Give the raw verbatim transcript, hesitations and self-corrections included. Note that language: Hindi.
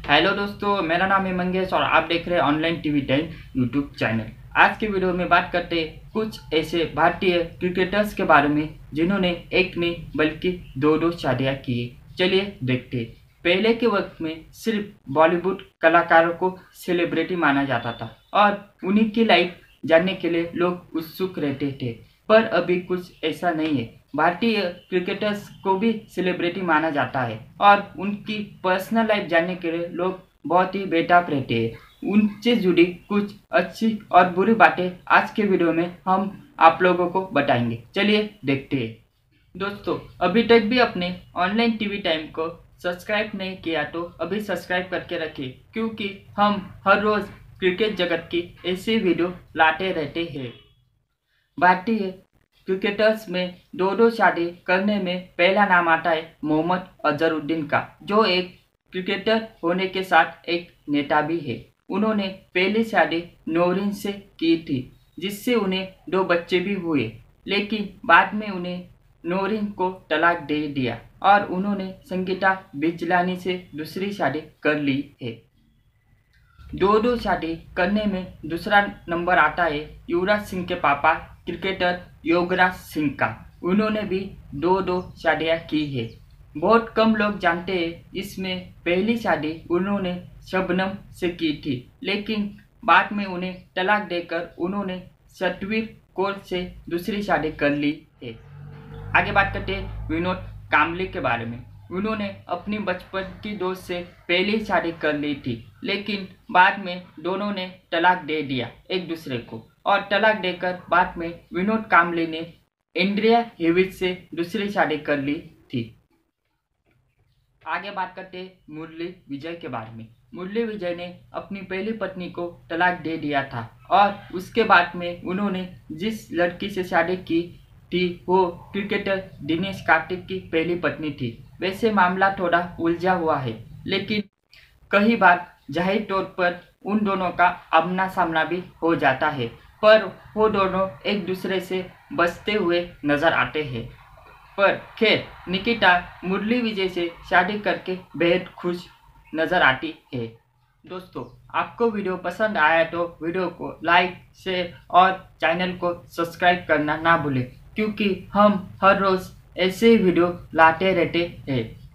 हेलो दोस्तों, मेरा नाम है मंगेश और आप देख रहे हैं online TV time YouTube channel. आज के वीडियो में बात करते हैं कुछ ऐसे भारतीय क्रिकेटर्स के बारे में जिन्होंने एक नहीं बल्कि दो दो शादियां की। चलिए देखते हैं। पहले के वक्त में सिर्फ बॉलीवुड कलाकारों को सेलिब्रिटी माना जाता था और उन्हीं की लाइफ जानने के लिए लोग उत्सुक रहते थे, पर अभी कुछ ऐसा नहीं है। भारतीय क्रिकेटर्स को भी सेलिब्रिटी माना जाता है और उनकी पर्सनल लाइफ जानने के लिए लोग बहुत ही बेताब रहते हैं। उनसे जुड़ी कुछ अच्छी और बुरी बातें आज के वीडियो में हम आप लोगों को बताएंगे। चलिए देखते हैं। दोस्तों, अभी तक भी अपने ऑनलाइन टीवी टाइम को सब्सक्राइब नहीं किया तो अभी सब्सक्राइब करके रखिए, क्योंकि हम हर रोज क्रिकेट जगत की ऐसी वीडियो लाते रहते हैं। भारतीय क्रिकेटर्स में दो दो शादी करने में पहला नाम आता है मोहम्मद अजहरुद्दीन का, जो एक क्रिकेटर होने के साथ एक नेता भी है। उन्होंने पहली शादी नौरीन से की थी, जिससे उन्हें दो बच्चे भी हुए, लेकिन बाद में उन्हें नौरीन को तलाक दे दिया और उन्होंने संगीता बिजलानी से दूसरी शादी कर ली है। दो दो शादी करने में दूसरा नंबर आता है युवराज सिंह के पापा क्रिकेटर योगराज सिंह का। उन्होंने भी दो दो शादियां की है। बहुत कम लोग जानते हैं इसमें पहली शादी उन्होंने शबनम से की थी, लेकिन बाद में उन्हें तलाक देकर उन्होंने सतवीर कौर से दूसरी शादी कर ली है। आगे बात करते हैं विनोद कांबली के बारे में। उन्होंने अपनी बचपन की दोस्त से पहली शादी कर ली थी, लेकिन बाद में दोनों ने तलाक दे दिया एक दूसरे को, और तलाक देकर बाद में विनोद कांबली ने एंड्रिया हेविज से दूसरी शादी कर ली थी। आगे बात करते हैं मुरली विजय के बारे में। मुरली विजय ने अपनी पहली पत्नी को तलाक दे दिया था और उसके बाद में उन्होंने जिस लड़की से शादी की थी वो क्रिकेटर दिनेश कार्तिक की पहली पत्नी थी। वैसे मामला थोड़ा उलझा हुआ है, लेकिन कई बार जाहिर तौर पर उन दोनों का आमना सामना भी हो जाता है, पर वो दोनों एक दूसरे से बचते हुए नजर आते हैं। पर खैर, निकिता मुरली विजय से शादी करके बेहद खुश नजर आती है। दोस्तों, आपको वीडियो पसंद आया तो वीडियो को लाइक, शेयर और चैनल को सब्सक्राइब करना ना भूलें, क्योंकि हम हर रोज ऐसे वीडियो लाते रहते हैं।